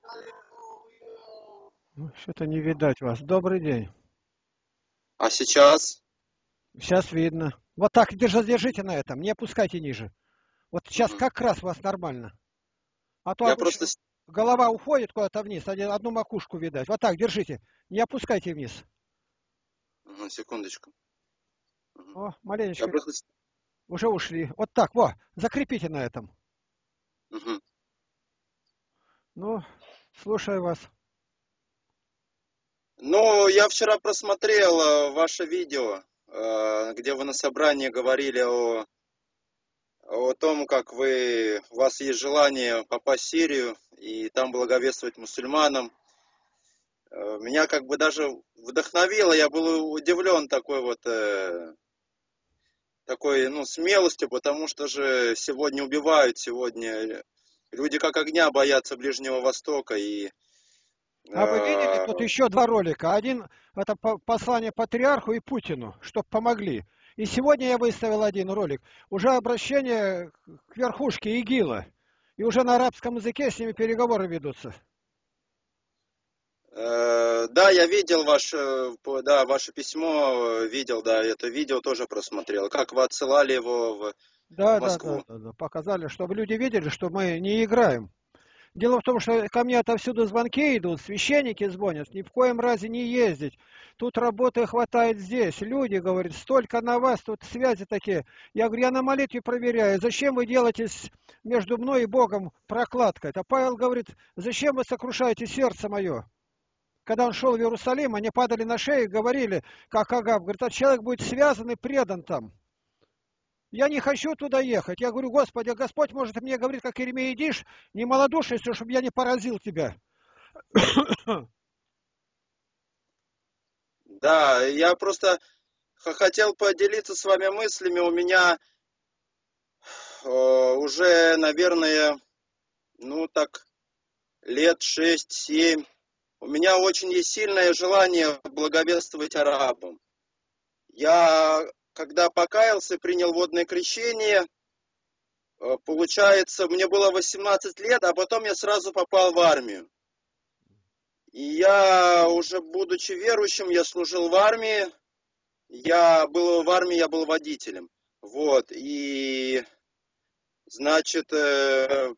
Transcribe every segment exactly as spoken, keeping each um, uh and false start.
Ну, что-то не видать вас. Добрый день. А сейчас? Сейчас видно. Вот так держи, держите на этом, не опускайте ниже. Вот сейчас Мгм. как раз вас нормально. А то Я просто... обычно с- голова уходит куда-то вниз, один- одну макушку видать. Вот так, держите. Не опускайте вниз. Мгм, секундочку. Мгм. О, Я маленечко. просто... с- Уже ушли. Вот так, во, закрепите на этом. Мгм. Ну, слушаю вас. Ну, я вчера просмотрел э, ваше видео, э, где вы на собрании говорили о, о том, как вы, у вас есть желание попасть в Сирию и там благовествовать мусульманам. Э, Меня как бы даже вдохновило, я был удивлен такой вот э, такой, ну, смелостью, потому что же сегодня убивают, сегодня люди как огня боятся Ближнего Востока, и А вы видели э, тут еще два ролика? Один это по- послание патриарху и Путину, чтоб помогли. И сегодня я выставил один ролик. Уже обращение к верхушке ИГИЛа. И уже на арабском языке с ними переговоры ведутся. э, да, я видел ваше, по- да, ваше письмо, э, видел, да, это видео тоже просмотрел, как вы отсылали его в, в Да, да, да, Москву. да, да. Показали, чтобы люди видели, что мы не играем. Дело в том, что ко мне отовсюду звонки идут, священники звонят, ни в коем разе не ездить. Тут работы хватает здесь. Люди говорят, столько на вас, тут связи такие. Я говорю, я на молитве проверяю, зачем вы делаете с- между мной и Богом прокладкой? Это Павел говорит, зачем вы сокрушаете сердце мое? Когда он шел в Иерусалим, они падали на шею и говорили, как Агав, говорит, а человек будет связан и предан там. Я не хочу туда ехать. Я говорю, Господи, а Господь может мне говорить, как Иеремия, идишь, не малодушничай, чтобы я не поразил тебя. Да, я просто х- хотел поделиться с вами мыслями, у меня э, уже, наверное, ну так, лет шесть-семь. У меня очень есть сильное желание благовествовать арабам. Я, когда покаялся, принял водное крещение, э, получается, мне было восемнадцать лет, а потом я сразу попал в армию. И я, уже будучи верующим, я служил в армии, я был в армии, я был водителем. Вот, и, значит, э,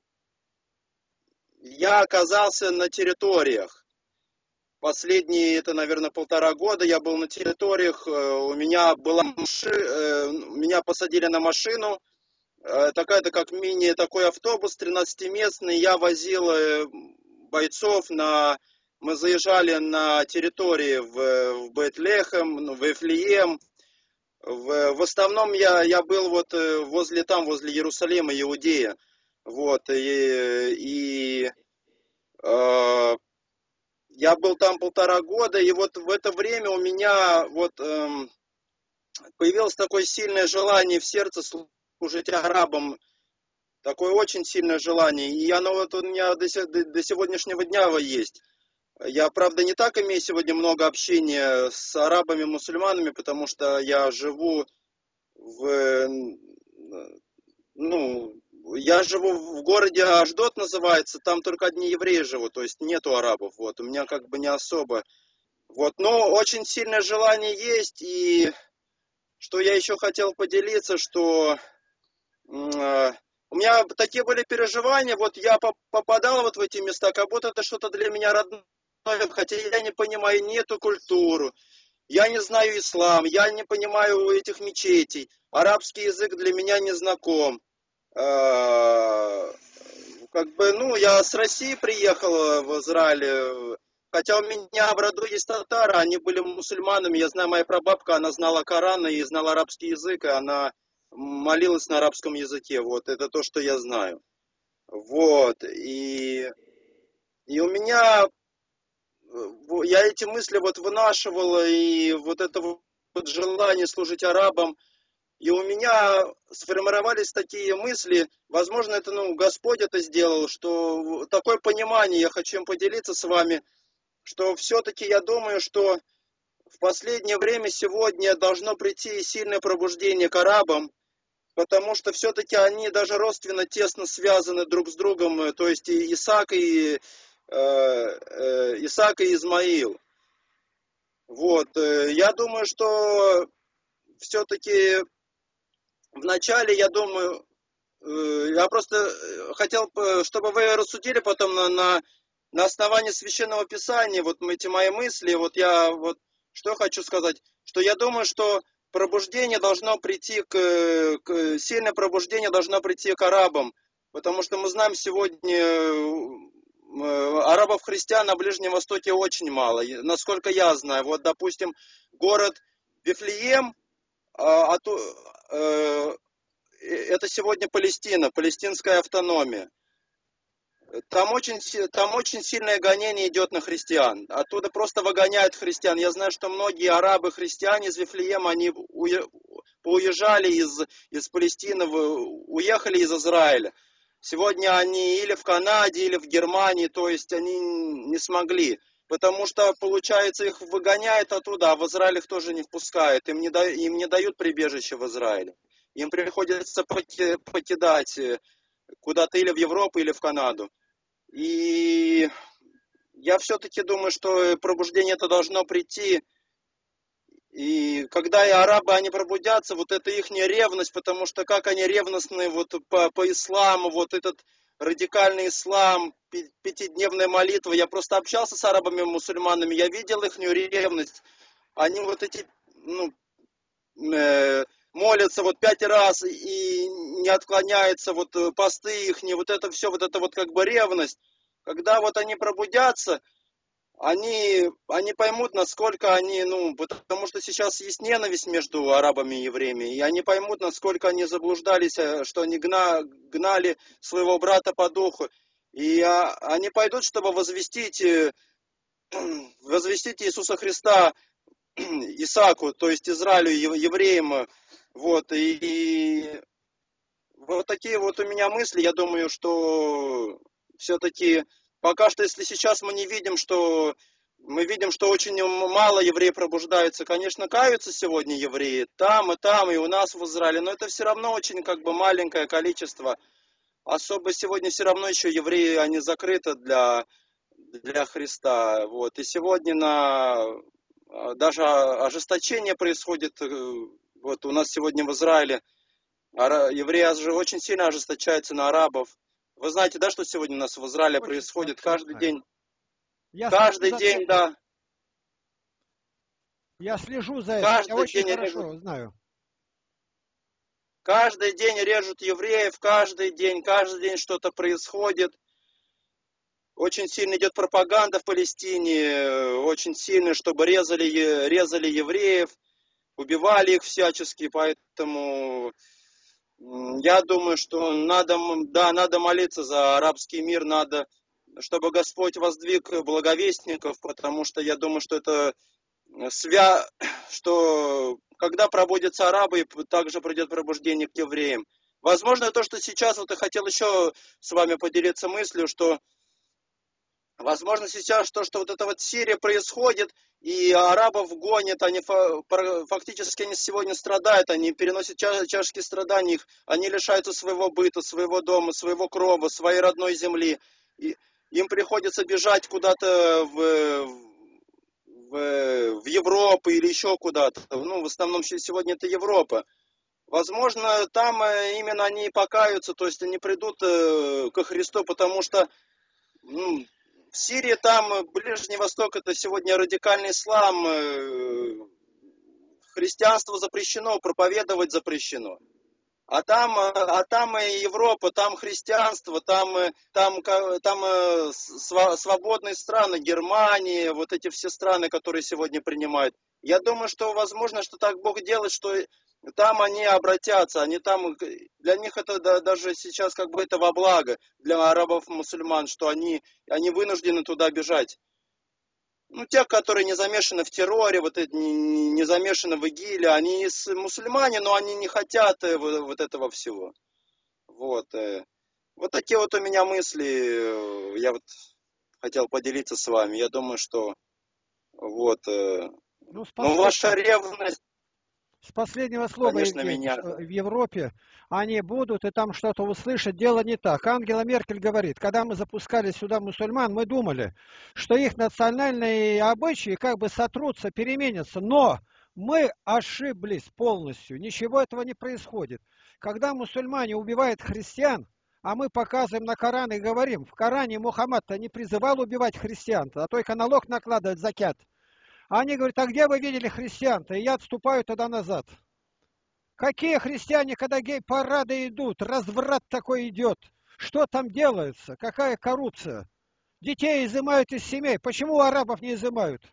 я оказался на территориях. Последние, это, наверное, полтора года я был на территориях, э, у меня была маши... э, меня посадили на машину, э, такая-то как мини, такой автобус тринадцатиместный, я возил э, бойцов на... Мы заезжали на территории в, в Бейт-Лехем, ну, в Вифлеем. В, в основном я, я был вот э, возле там, возле Иерусалима, Иудея. Вот, и, и э, я был там полтора года, и вот в это время у меня вот эм, появилось такое сильное желание в сердце служить арабам, такое очень сильное желание, и оно вот у меня до, се- до- до сегодняшнего дня есть. Я, правда, не так имею сегодня много общения с арабами, мусульманами, потому что я живу в, э, ну, я живу в городе Аждот, называется, там только одни евреи живут, то есть нету арабов, вот, у меня как бы не особо. Вот, но очень сильное желание есть, и что я еще хотел поделиться, что э, у меня такие были переживания, вот я попадал вот в эти места, как будто это что-то для меня родное, хотя я не понимаю ни эту культуру, я не знаю ислам, я не понимаю этих мечетей, арабский язык для меня не знаком. Э, Как бы, ну, я с России приехал в Израиль, хотя у меня в роду есть татары, они были мусульманами, я знаю, моя прабабка, она знала Коран и знала арабский язык, и она молилась на арабском языке, вот, это то, что я знаю. Вот, и, и у меня, э, я эти мысли вот вынашивал, и вот это вот желание служить арабам, и у меня сформировались такие мысли, возможно, это, ну, Господь это сделал, что такое понимание, я хочу им поделиться с вами, что все-таки я думаю, что в последнее время сегодня должно прийти сильное пробуждение к арабам, потому что все-таки они даже родственно тесно связаны друг с другом, то есть и Исаак и э, э, Исаак и Измаил. Вот, э, я думаю, что все-таки вначале, я думаю, э, я просто э, хотел, бы, чтобы вы рассудили потом на, на, на основании Священного Писания, вот эти мои мысли, вот я вот что хочу сказать, что я думаю, что пробуждение должно прийти к, к сильное пробуждение должно прийти к арабам, потому что мы знаем сегодня э, арабов-христиан на Ближнем Востоке очень мало, насколько я знаю. Вот, допустим, город Вифлеем, а, а то, э, это сегодня Палестина, палестинская автономия. Там очень, там очень сильное гонение идет на христиан. Оттуда просто выгоняют христиан. Я знаю, что многие арабы-христиане из Вифлеема, они уезжали из, из Палестины, уехали из Израиля. Сегодня они или в Канаде, или в Германии, то есть они не смогли. Потому что, получается, их выгоняют оттуда, а в Израиль их тоже не впускают. Им не, да, им не дают прибежище в Израиле. Им приходится покидать куда-то или в Европу, или в Канаду. И я все-таки думаю, что пробуждение это должно прийти. И когда и арабы, они пробудятся, вот это их ревность, потому что как они ревностны вот по, по исламу, вот этот радикальный ислам, пятидневная молитва. Я просто общался с арабами-мусульманами, я видел их ревность. Они вот эти, ну, э, молятся вот пять раз и не отклоняются, вот посты их, не вот это все, вот это вот как бы ревность. Когда вот они пробудятся, они, они поймут, насколько они, ну, потому что сейчас есть ненависть между арабами и евреями, и они поймут, насколько они заблуждались, что они гна, гнали своего брата по духу. И а, они пойдут, чтобы возвестить, возвестить Иисуса Христа Исааку, то есть Израилю, евреям. Вот, и, и вот такие вот у меня мысли. Я думаю, что все-таки пока что, если сейчас мы не видим, что мы видим, что очень мало евреев пробуждаются, конечно, каются сегодня евреи там и там, и у нас в Израиле, но это все равно очень как бы маленькое количество. Особо сегодня все равно еще евреи, они закрыты для, для Христа. Вот. И сегодня на, даже ожесточение происходит. Вот у нас сегодня в Израиле евреи же очень сильно ожесточаются на арабов. Вы знаете, да, что сегодня у нас в Израиле очень происходит каждый знаю. день? Я каждый день, этим. да. Я слежу за этим, каждый я очень день хорошо режут. знаю. Каждый день режут евреев, каждый день, каждый день что-то происходит. Очень сильно идет пропаганда в Палестине, очень сильно, чтобы резали, резали евреев, убивали их всячески, поэтому я думаю, что надо, да, надо молиться за арабский мир, надо, чтобы Господь воздвиг благовестников, потому что я думаю, что это свя... что когда пробудятся арабы, также придет пробуждение к евреям. Возможно, то, что сейчас, вот я хотел еще с вами поделиться мыслью, что возможно сейчас то, что вот это вот Сирия происходит, и арабов гонят, они фактически они сегодня страдают, они переносят тяжкие страдания, их, они лишаются своего быта, своего дома, своего крова, своей родной земли. И им приходится бежать куда-то в, в, в Европу или еще куда-то. Ну, в основном сегодня это Европа. Возможно, там именно они покаются, то есть они придут ко Христу, потому что ну, в Сирии, там, Ближний Восток, это сегодня радикальный ислам, христианство запрещено, проповедовать запрещено. А там, а там Европа, там христианство, там, там, там свободные страны, Германия, вот эти все страны, которые сегодня принимают. Я думаю, что возможно, что так Бог делает, что там они обратятся, они там, для них это даже сейчас как бы это во благо, для арабов-мусульман, что они, они вынуждены туда бежать. Ну, те, которые не замешаны в терроре, вот эти, не, не замешаны в ИГИЛе, они мусульмане, но они не хотят вот, вот этого всего. Вот. Вот такие вот у меня мысли, я вот хотел поделиться с вами. Я думаю, что вот, ну, ну ваша ревность, С последнего слова, Конечно, Евгений, меня. что в Европе они будут и там что-то услышать, дело не так. Ангела Меркель говорит, когда мы запускали сюда мусульман, мы думали, что их национальные обычаи как бы сотрутся, переменятся, но мы ошиблись полностью, ничего этого не происходит. Когда мусульмане убивают христиан, а мы показываем на Коран и говорим, в Коране Мухаммад-то не призывал убивать христиан, а только налог накладывать закят. Они говорят, а где вы видели христиан-то? И я отступаю тогда назад. Какие христиане, когда гей-парады идут, разврат такой идет? Что там делается? Какая коррупция? Детей изымают из семей. Почему у арабов не изымают?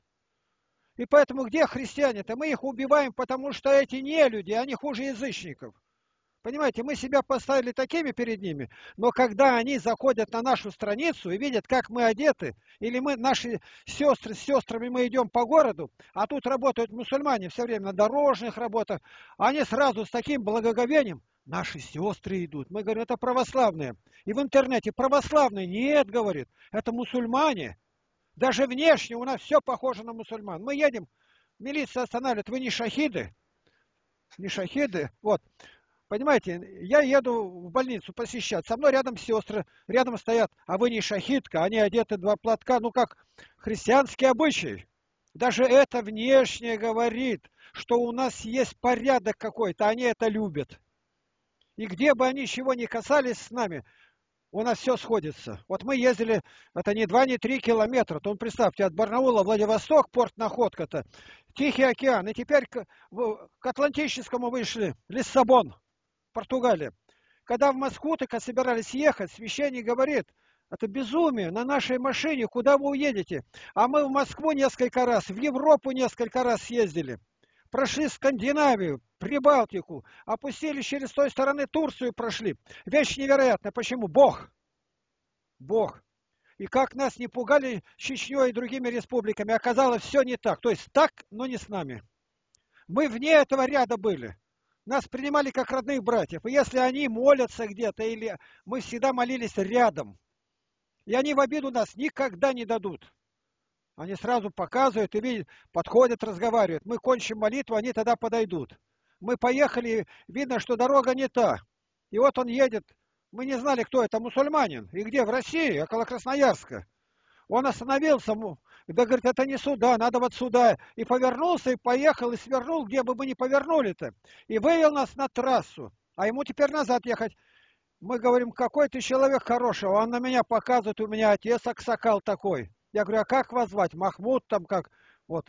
И поэтому где христиане-то? Мы их убиваем, потому что эти не люди, они хуже язычников. Понимаете, мы себя поставили такими перед ними, но когда они заходят на нашу страницу и видят, как мы одеты, или мы, наши сестры с сестрами, мы идем по городу, а тут работают мусульмане все время на дорожных работах, они сразу с таким благоговением, наши сестры идут. Мы говорим, это православные. И в интернете православные. Нет, говорит, это мусульмане. Даже внешне у нас все похоже на мусульман. Мы едем, милиция останавливает, вы не шахиды? Не шахиды? Вот. Понимаете, я еду в больницу посещать, со мной рядом сестры, рядом стоят, а вы не шахидка, они одеты два платка, ну как христианский обычай. Даже это внешне говорит, что у нас есть порядок какой-то, они это любят. И где бы они чего ни касались с нами, у нас все сходится. Вот мы ездили, это не два, не три километра, то представьте, от Барнаула, Владивосток, порт Находка-то, Тихий океан, и теперь к, к Атлантическому вышли, Лиссабон. Португалия. Когда в Москву только собирались ехать, священник говорит, это безумие, на нашей машине, куда вы уедете? А мы в Москву несколько раз, в Европу несколько раз съездили. Прошли Скандинавию, Прибалтику, опустились через той стороны Турцию прошли. Вещь невероятная. Почему? Бог. Бог. И как нас не пугали Чечней и другими республиками, оказалось все не так. То есть так, но не с нами. Мы вне этого ряда были. Нас принимали как родных братьев. И если они молятся где-то, или мы всегда молились рядом, и они в обиду нас никогда не дадут. Они сразу показывают и видят, подходят, разговаривают. Мы кончим молитву, они тогда подойдут. Мы поехали, видно, что дорога не та. И вот он едет. Мы не знали, кто это, мусульманин. И где? В России, около Красноярска. Он остановился, да говорит, это не сюда, надо вот сюда. И повернулся, и поехал, и свернул, где бы мы ни повернули-то. И вывел нас на трассу. А ему теперь назад ехать. Мы говорим, какой ты человек хороший. Он на меня показывает, у меня отец аксакал такой. Я говорю, а как вас звать? Махмуд там как? Вот.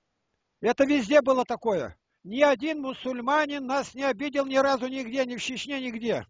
Это везде было такое. Ни один мусульманин нас не обидел ни разу нигде, ни в Чечне, нигде.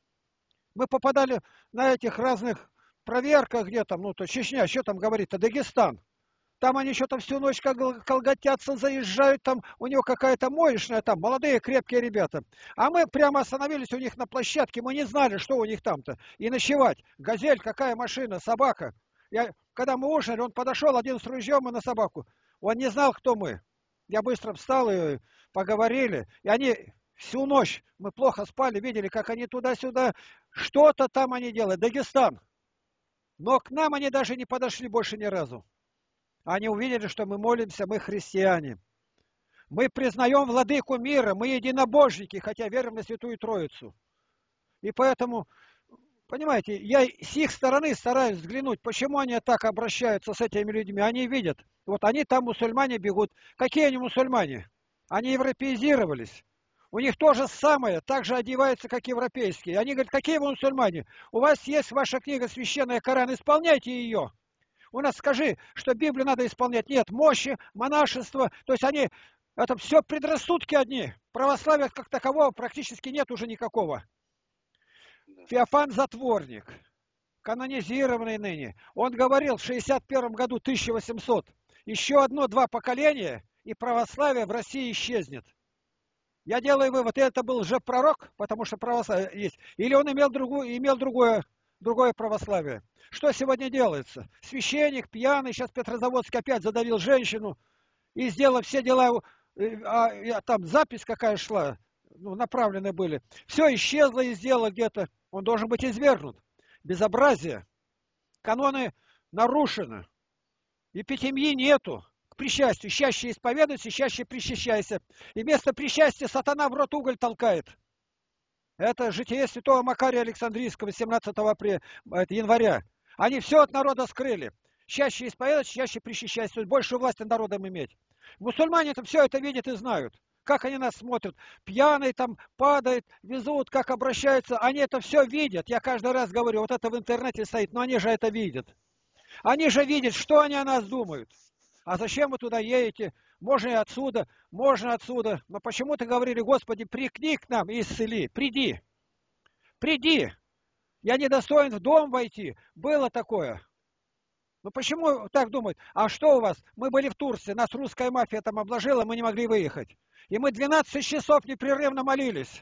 Мы попадали на этих разных проверках, где там, ну то Чечня, что там говорит-то, Дагестан. Там они что-то всю ночь как колготятся, заезжают, там у него какая-то моечная, там молодые крепкие ребята. А мы прямо остановились у них на площадке, мы не знали, что у них там-то. И ночевать. Газель, какая машина, собака. Я, когда мы ужинали, он подошел один с ружьем и на собаку. Он не знал, кто мы. Я быстро встал и поговорили. И они всю ночь, мы плохо спали, видели, как они туда-сюда, что-то там они делают. Дагестан. Но к нам они даже не подошли больше ни разу. Они увидели, что мы молимся, мы христиане. Мы признаем владыку мира, мы единобожники, хотя верим на Святую Троицу. И поэтому, понимаете, я с их стороны стараюсь взглянуть, почему они так обращаются с этими людьми. Они видят, вот они там мусульмане бегут. Какие они мусульмане? Они европеизировались. У них то же самое, так же одеваются, как европейские. Они говорят, какие вы мусульмане? У вас есть ваша книга священная Коран, исполняйте ее. У нас скажи, что Библию надо исполнять. Нет, мощи, монашество. То есть они, это все предрассудки одни. Православия как такового практически нет уже никакого. Феофан Затворник, канонизированный ныне, он говорил в шестьдесят первом году, тысяча восемьсот, еще одно-два поколения, и православие в России исчезнет. Я делаю вывод, это был же пророк, потому что православие есть, или он имел, другую, имел другое, другое православие. Что сегодня делается? Священник пьяный, сейчас Петрозаводск опять задавил женщину и сделал все дела, а, а там запись какая шла, ну, направлены были. Все исчезло из дела где-то, он должен быть извергнут. Безобразие. Каноны нарушены. Епитемьи нету. причастию. Чаще исповедуйся, чаще причащайся. И вместо причастия сатана в рот уголь толкает. Это житие святого Макария Александрийского семнадцатого апреля, это января. Они все от народа скрыли. Чаще исповедовать, чаще причащайся. То есть большую власть над народом иметь. Мусульмане-то все это видят и знают. Как они нас смотрят. Пьяный там падает, везут, как обращаются. Они это все видят. Я каждый раз говорю, вот это в интернете стоит, но они же это видят. Они же видят, что они о нас думают. А зачем вы туда едете? Можно и отсюда, можно отсюда. Но почему-то говорили, Господи, прикни к нам и исцели. Приди. Приди. Я недостоин в дом войти. Было такое. Ну почему так думают? А что у вас? Мы были в Турции, нас русская мафия там обложила, мы не могли выехать. И мы двенадцать часов непрерывно молились.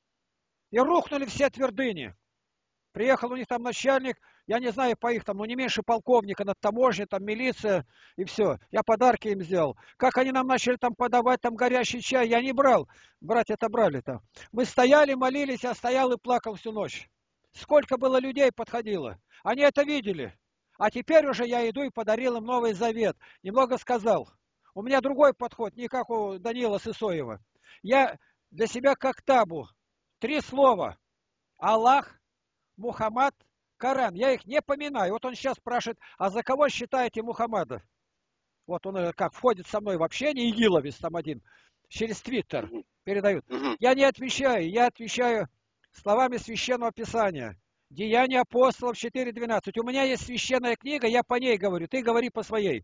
И рухнули все твердыни. Приехал у них там начальник, я не знаю по их там, ну не меньше полковника, над таможней, там милиция и все. Я подарки им сделал. Как они нам начали там подавать там горячий чай, я не брал. Брать это брали-то. Мы стояли, молились, я стоял и плакал всю ночь. Сколько было людей подходило. Они это видели. А теперь уже я иду и подарил им Новый Завет. Немного сказал. У меня другой подход, не как у Даниила Сысоева. Я для себя как табу. Три слова. Аллах, Мухаммад, Коран. Я их не поминаю. Вот он сейчас спрашивает, а за кого считаете Мухаммада? Вот он как входит со мной в общение, Игиловец там один, через Твиттер передают. Я не отвечаю, я отвечаю словами Священного Писания. Деяния апостолов четыре двенадцать. У меня есть священная книга, я по ней говорю, ты говори по своей.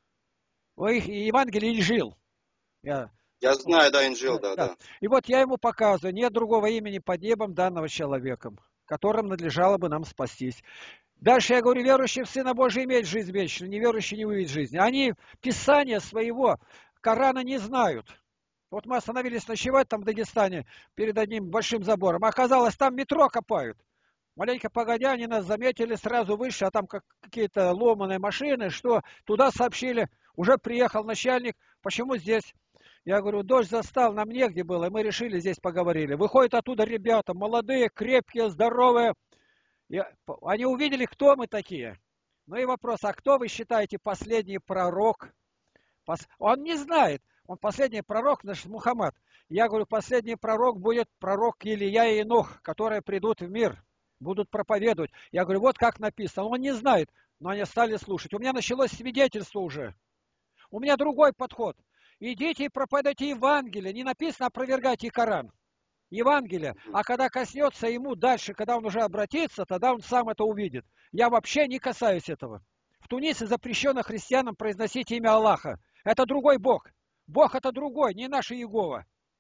Ой, Евангелие Инжил. Я... я знаю, да, Инжил, да, да, да. И вот я ему показываю, нет другого имени под небом данного человеком, которым надлежало бы нам спастись. Дальше я говорю, верующий в Сына Божий имеет жизнь вечную, неверующий не увидит жизни. Они Писания своего, Корана не знают. Вот мы остановились ночевать там в Дагестане перед одним большим забором. Оказалось, там метро копают. Маленько погодя, они нас заметили, сразу выше, а там как какие-то ломаные машины, что туда сообщили, уже приехал начальник, почему здесь? Я говорю, дождь застал, нам негде было, и мы решили, здесь поговорили. Выходят оттуда ребята, молодые, крепкие, здоровые. Я... Они увидели, кто мы такие. Ну и вопрос, а кто вы считаете последний пророк? Пос... Он не знает, он последний пророк, наш Мухаммад. Я говорю, последний пророк будет пророк Илия и Енох, которые придут в мир. Будут проповедовать. Я говорю, вот как написано. Он не знает, но они стали слушать. У меня началось свидетельство уже. У меня другой подход. Идите и проповедуйте Евангелие. Не написано опровергайте Коран. Евангелие. А когда коснется ему дальше, когда он уже обратится, тогда он сам это увидит. Я вообще не касаюсь этого. В Тунисе запрещено христианам произносить имя Аллаха. Это другой Бог. Бог это другой, не наш Иегова.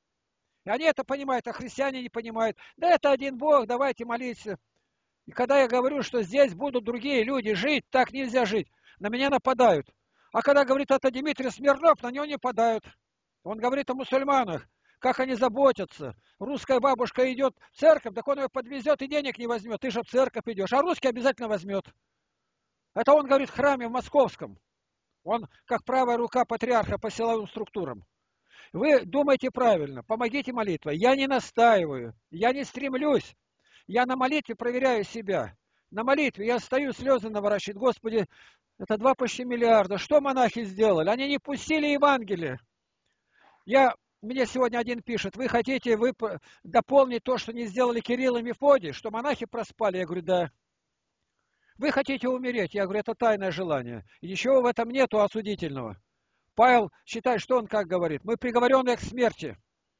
И они это понимают, а христиане не понимают. Да это один Бог, давайте молиться. И когда я говорю, что здесь будут другие люди жить, так нельзя жить, на меня нападают. А когда говорит это Дмитрий Смирнов, на него не нападают. Он говорит о мусульманах, как они заботятся. Русская бабушка идет в церковь, так он ее подвезет и денег не возьмет. Ты же в церковь идешь, а русский обязательно возьмет. Это он говорит в храме в Московском. Он как правая рука патриарха по силовым структурам. Вы думайте правильно, помогите молитвой. Я не настаиваю, я не стремлюсь. Я на молитве проверяю себя. На молитве я стою, слезы наворачиваю. Господи, это два почти миллиарда. Что монахи сделали? Они не пустили Евангелие. Я, мне сегодня один пишет, вы хотите вы дополнить то, что не сделали Кирилл и Мефодий, что монахи проспали? Я говорю, да. Вы хотите умереть? Я говорю, это тайное желание. И ничего в этом нету осудительного. Павел считает, что он как говорит. Мы приговоренные к смерти.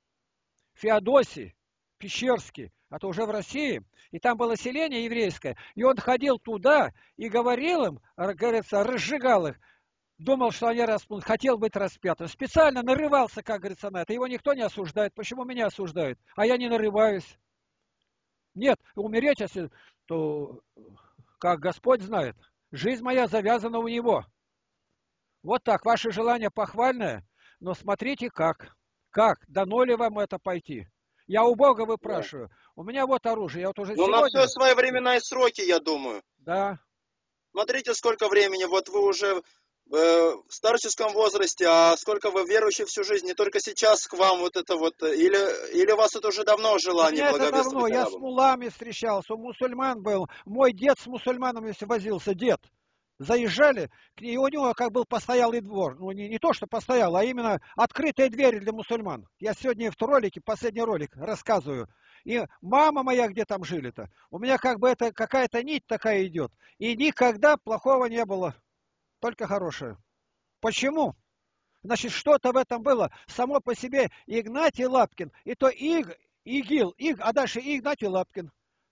Феодосий, Пещерский, это уже в России. И там было селение еврейское. И он ходил туда и говорил им, говорится, разжигал их. Думал, что они распнут, хотел быть распятым. Специально нарывался, как говорится, на это. Его никто не осуждает. Почему меня осуждают? А я не нарываюсь. Нет, умереть, если, то, как Господь знает, жизнь моя завязана у Него. Вот так, ваше желание похвальное, но смотрите как. Как? Дано ли вам это пойти? Я у Бога выпрашиваю. Да. У меня вот оружие. Я вот уже ну, сегодня... на все свои времена и сроки, я думаю. Да. Смотрите, сколько времени. Вот вы уже э, в старческом возрасте, а сколько вы верующие всю жизнь. Не только сейчас к вам вот это вот. Или, или у вас это уже давно желание благовествовать? Это давно. Я с мулами встречался, у мусульман был. Мой дед с мусульманами возился, дед. Заезжали, и у него как был постоялый двор. Ну, не, не то, что постоял, а именно открытые двери для мусульман. Я сегодня в ролике, последний ролик, рассказываю. И мама моя где там жили-то. У меня как бы это какая-то нить такая идет. И никогда плохого не было, только хорошее. Почему? Значит, что-то в этом было. Само по себе Игнатий Лапкин, и то Иг, ИГИЛ, Иг, а дальше Игнатий Лапкин.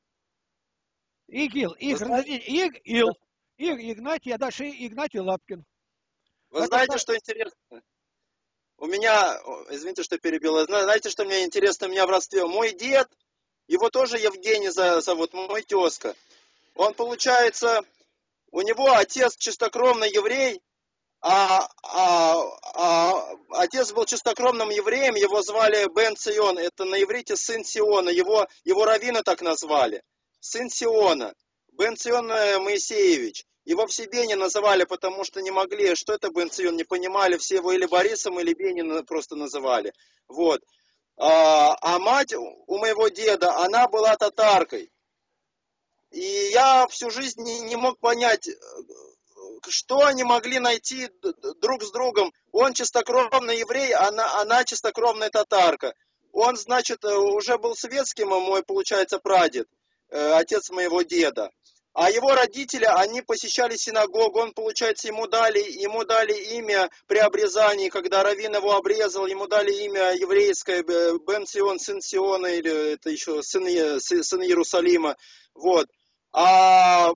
ИГИЛ, Вы Иг, знаете, Иг, Ил, Иг, Игнатий, а дальше Игнатий Лапкин. вы Это знаете, что интересно? У меня, о, извините, что перебил, Зна- знаете, что мне интересно, у меня в родстве? Мой дед, его тоже Евгений за- зовут, мой тезка. Он, получается, у него отец чистокровный еврей, а, а, а отец был чистокровным евреем, его звали Бен Цион, это на иврите сын Сиона, его, его раввины так назвали, сын Сиона, Бен Цион э, Моисеевич. Его все Бенин называли, потому что не могли, что это Бен Цион, не понимали, все его или Борисом, или Бенин просто называли. Вот. А, а мать у моего деда, она была татаркой. И я всю жизнь не, не мог понять, что они могли найти друг с другом. Он чистокровный еврей, она, она чистокровная татарка. Он, значит, уже был светским, мой, получается, прадед, отец моего деда. А его родители, они посещали синагогу, он, получается, ему дали, ему дали имя при обрезании, когда раввин его обрезал, ему дали имя еврейское, Бен Сион, сын Сиона, или это еще сын, сын Иерусалима. Вот. А,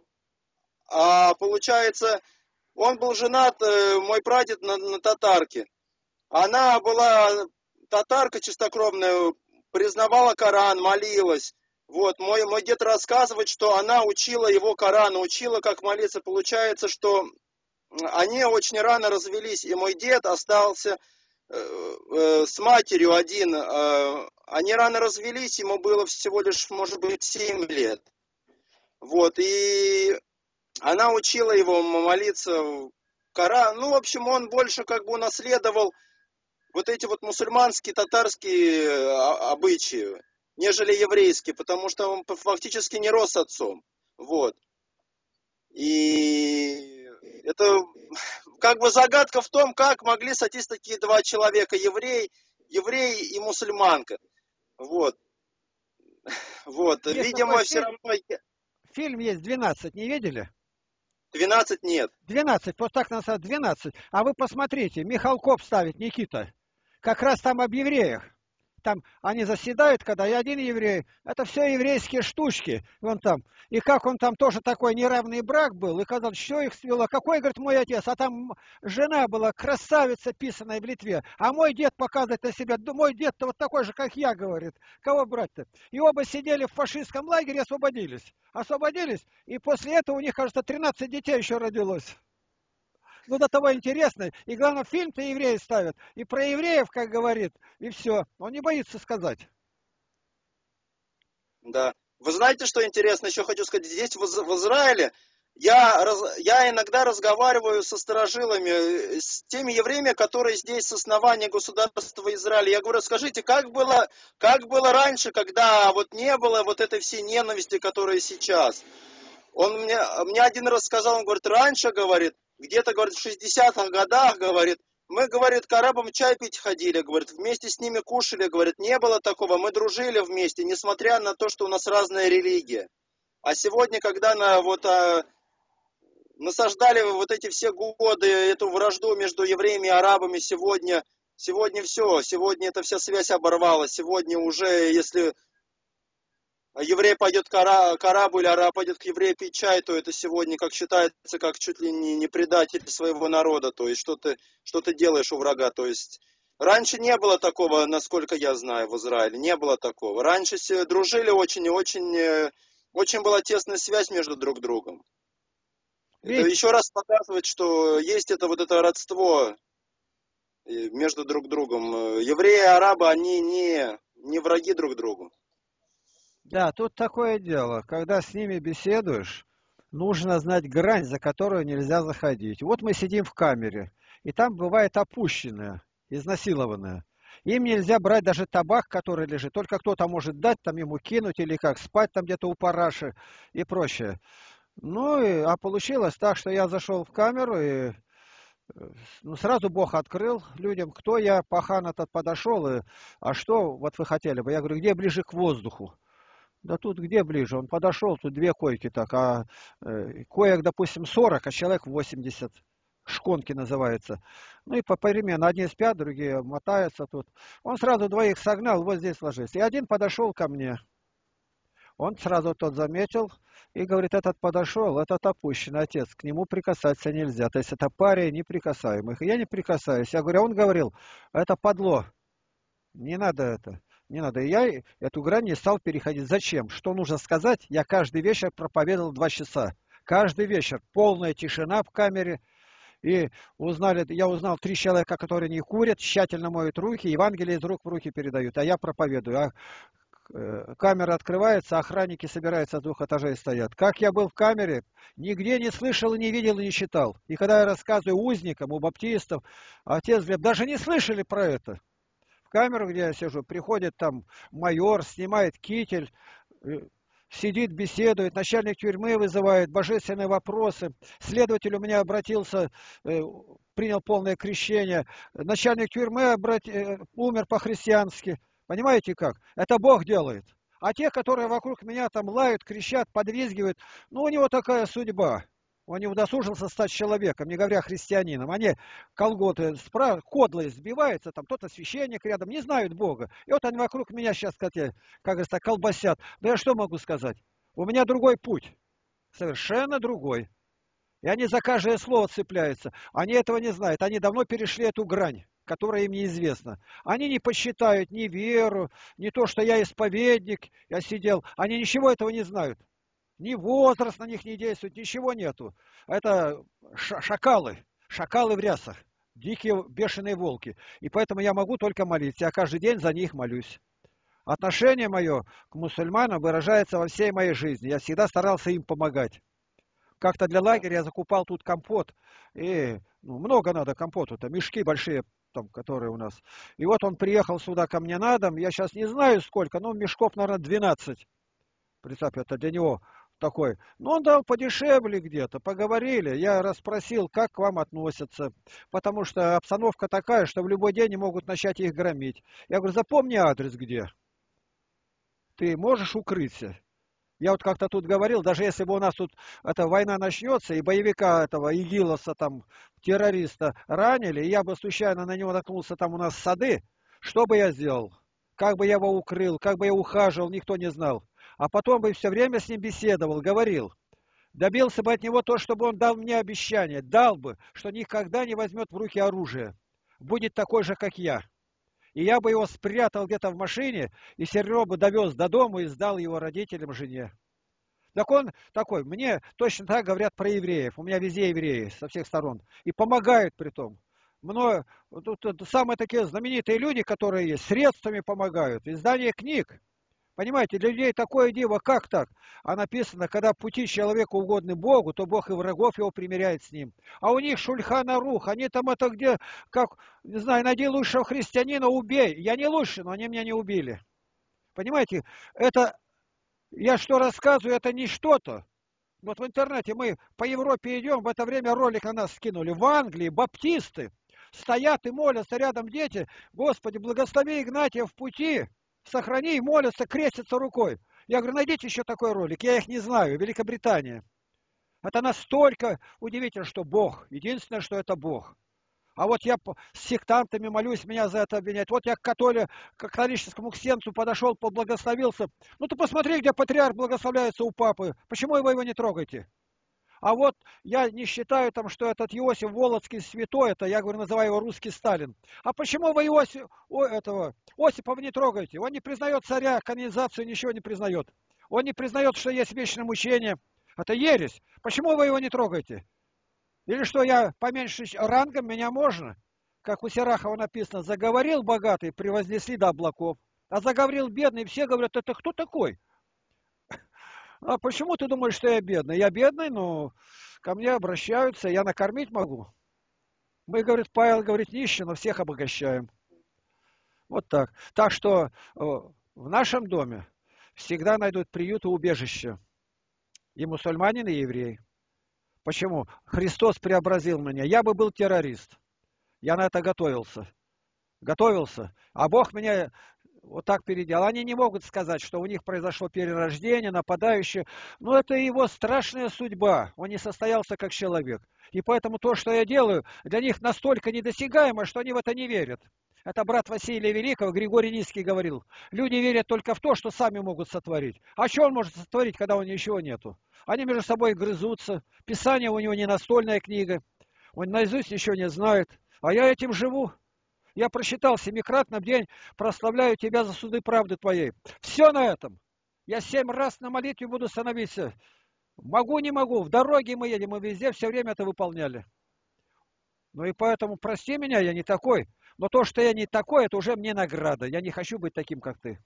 а получается, он был женат, мой прадед, на, на татарке. Она была татарка чистокровная, признавала Коран, молилась. Вот, мой, мой дед рассказывает, что она учила его Корану, учила, как молиться. Получается, что они очень рано развелись, и мой дед остался э, э, с матерью один. Э, они рано развелись, ему было всего лишь, может быть, семь лет. Вот, и она учила его молиться Коран. Ну, в общем, он больше как бы унаследовал вот эти вот мусульманские, татарские обычаи, нежели еврейские, потому что он фактически не рос с отцом. Вот. И это как бы загадка в том, как могли сойтись такие два человека, еврей, еврей и мусульманка. Вот. Вот. Есть такой Видимо, все фильм, равно фильм есть двенадцать, не видели? двенадцать нет. двенадцать, вот так называется, двенадцать. А вы посмотрите, Михалков ставит, Никита, как раз там об евреях. Там они заседают, когда и один еврей, это все еврейские штучки, вон там. И как он там тоже такой неравный брак был, и когда что их свело, какой, говорит, мой отец, а там жена была красавица, писаная в Литве, а мой дед показывает на себя, да мой дед-то вот такой же, как я, говорит, кого брать-то? И оба сидели в фашистском лагере и освободились. Освободились, и после этого у них, кажется, тринадцать детей еще родилось. Ну, до того интересно. И главное, фильм-то евреи ставят. И про евреев, как говорит, и все. Он не боится сказать. Да. Вы знаете, что интересно? Еще хочу сказать, здесь в, в Израиле я, раз, я иногда разговариваю со старожилами, с теми евреями, которые здесь с основания государства Израиля. Я говорю, скажите, как было, как было раньше, когда вот не было вот этой всей ненависти, которая сейчас? Он мне, мне один раз сказал, он говорит, раньше, говорит, где-то, говорит, в шестидесятых годах, говорит, мы, говорит, к арабам чай пить ходили, говорит, вместе с ними кушали, говорит, не было такого, мы дружили вместе, несмотря на то, что у нас разная религия. А сегодня, когда на, вот, а, насаждали вот эти все годы эту вражду между евреями и арабами, сегодня, сегодня все, сегодня эта вся связь оборвалась, сегодня уже, если еврей пойдет к, ара, к арабу или араб пойдет к еврею пить чай, то это сегодня как считается, как чуть ли не, не предатель своего народа, то есть что ты, что ты делаешь у врага, то есть раньше не было такого, насколько я знаю, в Израиле, не было такого. Раньше все дружили очень и очень, очень была тесная связь между друг другом. Это Видите? еще раз показывает, что есть это вот это родство между друг другом. Евреи и арабы, они не, не враги друг другу. Да, тут такое дело. Когда с ними беседуешь, нужно знать грань, за которую нельзя заходить. Вот мы сидим в камере, и там бывает опущенное, изнасилованное. Им нельзя брать даже табак, который лежит. Только кто-то может дать, там ему кинуть или как, спать там где-то у параши и прочее. Ну, и, а получилось так, что я зашел в камеру, и э, ну, сразу Бог открыл людям, кто я, пахан этот подошел, и, а что вот вы хотели бы? Я говорю, где ближе к воздуху? Да тут где ближе? Он подошел, тут две койки так, а э, коек, допустим, сорок, а человек восемьдесят. Шконки называется. Ну и попеременно. Одни спят, другие мотаются тут. Он сразу двоих согнал, вот здесь ложись. И один подошел ко мне. Он сразу тот заметил и говорит, этот подошел, этот опущенный отец, к нему прикасаться нельзя. То есть это парень неприкасаемых. И я не прикасаюсь. Я говорю, а он говорил, это подло. Не надо это. Не надо. И я эту грань не стал переходить. Зачем? Что нужно сказать? Я каждый вечер проповедовал два часа. Каждый вечер. Полная тишина в камере. И узнали, я узнал три человека, которые не курят, тщательно моют руки, Евангелие из рук в руки передают. А я проповедую. А э, камера открывается, охранники собираются с двух этажей стоят. Как я был в камере, нигде не слышал, не видел и не читал. И когда я рассказываю узникам, у баптистов, отец Глеб, даже не слышали про это. В камеру, где я сижу, приходит там майор, снимает китель, э, сидит, беседует, начальник тюрьмы вызывает, божественные вопросы. Следователь у меня обратился, э, принял полное крещение. Начальник тюрьмы обрати- э, умер по-христиански. Понимаете как? Это Бог делает. А те, которые вокруг меня там лают, кричат, подвизгивают, ну у него такая судьба. Он не удосужился стать человеком, не говоря христианином. Они колготы, справ... кодлы сбиваются, там кто-то священник рядом, не знают Бога. И вот они вокруг меня сейчас, кстати, как говорится, колбасят. Да я что могу сказать? У меня другой путь, совершенно другой. И они за каждое слово цепляются. Они этого не знают. Они давно перешли эту грань, которая им неизвестна. Они не посчитают ни веру, ни то, что я исповедник, я сидел. Они ничего этого не знают. Ни возраст на них не действует, ничего нету. Это шакалы, шакалы в рясах, дикие бешеные волки. И поэтому я могу только молиться. Я каждый день за них молюсь. Отношение мое к мусульманам выражается во всей моей жизни. Я всегда старался им помогать. Как-то для лагеря я закупал тут компот. И ну, много надо компоту-то, мешки большие, там, которые у нас. И вот он приехал сюда ко мне на дом. Я сейчас не знаю сколько, но мешков, наверное, двенадцать. Представь, это для него такой. Ну, он дал подешевле где-то, поговорили. Я расспросил, как к вам относятся. Потому что обстановка такая, что в любой день могут начать их громить. Я говорю, запомни адрес где. Ты можешь укрыться. Я вот как-то тут говорил, даже если бы у нас тут эта война начнется, и боевика этого Игилоса, там, террориста ранили, и я бы случайно на него наткнулся, там у нас сады, что бы я сделал? Как бы я его укрыл, как бы я ухаживал, никто не знал. А потом бы все время с ним беседовал, говорил. Добился бы от него то, чтобы он дал мне обещание, дал бы, что никогда не возьмет в руки оружие. Будет такой же, как я. И я бы его спрятал где-то в машине, и все равно бы довез до дома и сдал его родителям, жене. Так он такой, мне точно так говорят про евреев. У меня везде евреи со всех сторон. И помогают при том. Мною, тут, тут самые такие знаменитые люди, которые есть, средствами помогают. Издание книг. Понимаете, для людей такое диво, как так? А написано, когда пути человека угодны Богу, то Бог и врагов его примиряет с ним. А у них Шульхан Арух, они там это где, как, не знаю, найди лучшего христианина, убей. Я не лучше, но они меня не убили. Понимаете, это, я что рассказываю, это не что-то. Вот в интернете мы по Европе идем, в это время ролик на нас скинули. В Англии баптисты стоят и молятся, рядом дети. Господи, благослови Игнатия в пути. Сохрани и молятся, крестятся рукой. Я говорю, найдите еще такой ролик, я их не знаю, Великобритания. Это настолько удивительно, что Бог, единственное, что это Бог. А вот я с сектантами молюсь, меня за это обвиняют. Вот я к католе, к католическому ксенцу подошел, поблагословился. Ну ты посмотри, где патриарх благословляется у папы. Почему вы его не трогаете? А вот я не считаю, там, что этот Иосиф Володский святой, это я говорю, называю его русский Сталин. А почему вы Иосиф, о, этого, Осипова не трогаете? Он не признает царя, канонизацию ничего не признает. Он не признает, что есть вечное мучение. Это ересь. Почему вы его не трогаете? Или что я поменьше рангом, меня можно? Как у Серахова написано, заговорил богатый, превознесли до облаков. А заговорил бедный, все говорят, это кто такой? А почему ты думаешь, что я бедный? Я бедный, но ко мне обращаются, я накормить могу. Мы, говорит, Павел говорит, нищие, но всех обогащаем. Вот так. Так что в нашем доме всегда найдут приют и убежище. И мусульманин, и еврей. Почему? Христос преобразил меня. Я бы был террорист. Я на это готовился. Готовился. А Бог меня вот так переделал. Они не могут сказать, что у них произошло перерождение, нападающее. Но это его страшная судьба. Он не состоялся как человек. И поэтому то, что я делаю, для них настолько недосягаемо, что они в это не верят. Это брат Василия Великого, Григорий Низкий, говорил. Люди верят только в то, что сами могут сотворить. А что он может сотворить, когда у него ничего нету? Они между собой грызутся. Писание у него не настольная книга. Он наизусть еще не знает. А я этим живу. Я прочитал семикратно в день, прославляю тебя за суды правды твоей. Все на этом. Я семь раз на молитве буду становиться. Могу, не могу. В дороге мы едем, мы везде все время это выполняли. Ну и поэтому прости меня, я не такой. Но то, что я не такой, это уже мне награда. Я не хочу быть таким, как ты.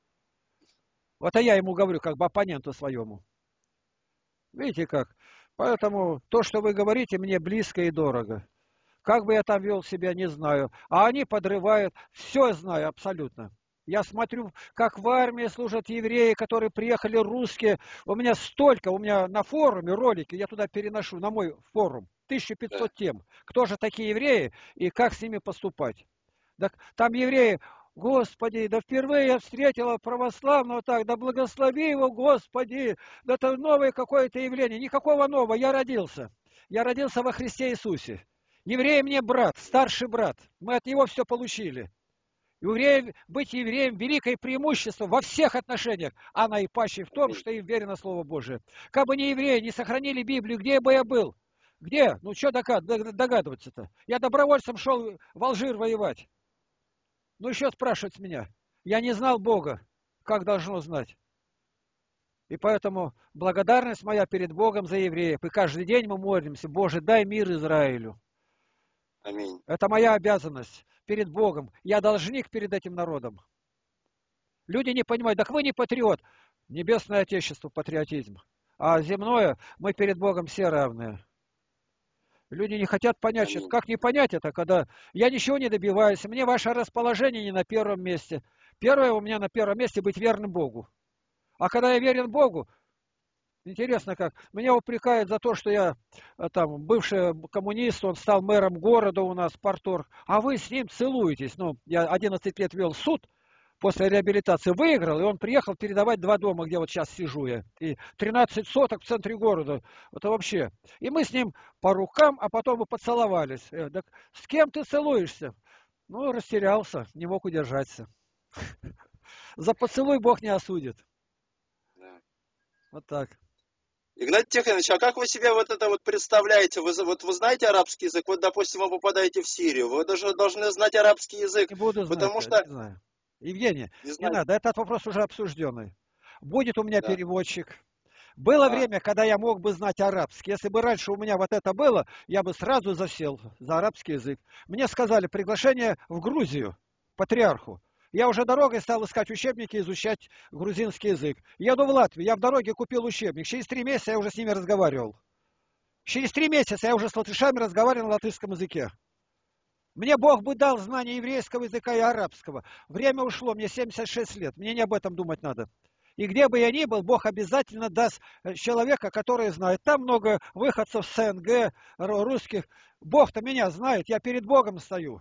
Вот а я ему говорю, как бы оппоненту своему. Видите как? Поэтому то, что вы говорите, мне близко и дорого. Как бы я там вел себя, не знаю. А они подрывают. Все знаю абсолютно. Я смотрю, как в армии служат евреи, которые приехали русские. У меня столько, у меня на форуме ролики, я туда переношу, на мой форум. тысяча пятьсот тем. Кто же такие евреи и как с ними поступать? Так, там евреи, Господи, да впервые я встретила православного так, да благослови его, Господи, да это новое какое-то явление. Никакого нового, я родился. Я родился во Христе Иисусе. Еврей мне брат, старший брат. Мы от него все получили. Евреев, быть евреем – великое преимущество во всех отношениях, а наипаче в том, что им верено Слово Божие. Как бы не евреи не сохранили Библию, где бы я был? Где? Ну, что догадываться-то? Я добровольцем шел в Алжир воевать. Ну, еще спрашивать меня. Я не знал Бога, как должно знать. И поэтому благодарность моя перед Богом за евреев. И каждый день мы молимся: Боже, дай мир Израилю. Аминь. Это моя обязанность перед Богом. Я должник перед этим народом. Люди не понимают, так вы не патриот. Небесное Отечество, патриотизм. А земное, мы перед Богом все равные. Люди не хотят понять, что, как не понять это, когда я ничего не добиваюсь, мне ваше расположение не на первом месте. Первое у меня на первом месте быть верным Богу. А когда я верен Богу, интересно как, меня упрекают за то, что я там бывший коммунист, он стал мэром города у нас, Порторг, а вы с ним целуетесь. Ну, я одиннадцать лет вел суд, после реабилитации выиграл, и он приехал передавать два дома, где вот сейчас сижу я, и тринадцать соток в центре города, это вообще. И мы с ним по рукам, а потом мы поцеловались. Э, так с кем ты целуешься? Ну, растерялся, не мог удержаться. За поцелуй Бог не осудит. Вот так. Игнатий Тихонович, а как вы себе вот это вот представляете? Вы, вот вы знаете арабский язык? Вот, допустим, вы попадаете в Сирию. Вы даже должны знать арабский язык. Не буду знать, потому я что... не знаю. Евгений, не, не надо, этот вопрос уже обсужденный. Будет у меня да. переводчик. Было а. время, когда я мог бы знать арабский. Если бы раньше у меня вот это было, я бы сразу засел за арабский язык. Мне сказали приглашение в Грузию, патриарху. Я уже дорогой стал искать учебники, изучать грузинский язык. Еду в Латвию, я в дороге купил учебник. Через три месяца я уже с ними разговаривал. Через три месяца я уже с латышами разговаривал на латышском языке. Мне Бог бы дал знание еврейского языка и арабского. Время ушло, мне семьдесят шесть лет, мне не об этом думать надо. И где бы я ни был, Бог обязательно даст человека, который знает. Там много выходцев с СНГ, русских. Бог-то меня знает, я перед Богом стою.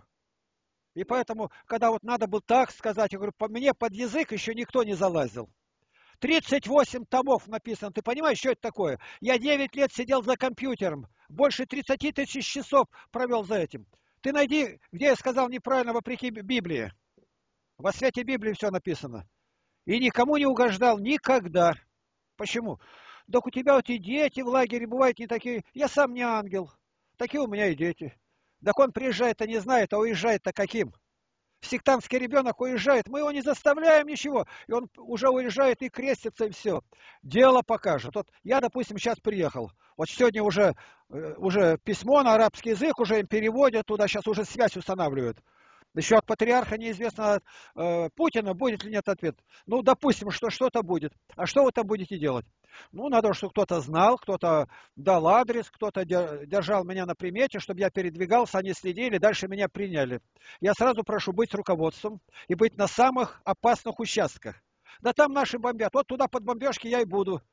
И поэтому, когда вот надо было так сказать, я говорю, по мне под язык еще никто не залазил. тридцать восемь томов написано, ты понимаешь, что это такое? Я девять лет сидел за компьютером, больше тридцати тысяч часов провел за этим. Ты найди, где я сказал неправильно, вопреки Библии. Во свете Библии все написано. И никому не угождал никогда. Почему? Так у тебя вот и дети в лагере бывают не такие. Я сам не ангел. Такие у меня и дети. Так он приезжает, а не знает, а уезжает-то каким? Сектантский ребенок уезжает, мы его не заставляем ничего. И он уже уезжает и крестится, и все. Дело покажет. Вот я, допустим, сейчас приехал. Вот сегодня уже, уже письмо на арабский язык уже им переводят туда, сейчас уже связь устанавливают. Еще от патриарха неизвестно, от э, Путина будет ли нет ответ. Ну, допустим, что что-то будет. А что вы там будете делать? Ну, надо, чтобы кто-то знал, кто-то дал адрес, кто-то держал меня на примете, чтобы я передвигался, они следили, дальше меня приняли. Я сразу прошу быть руководством и быть на самых опасных участках. Да там наши бомбят. Вот туда под бомбежки я и буду.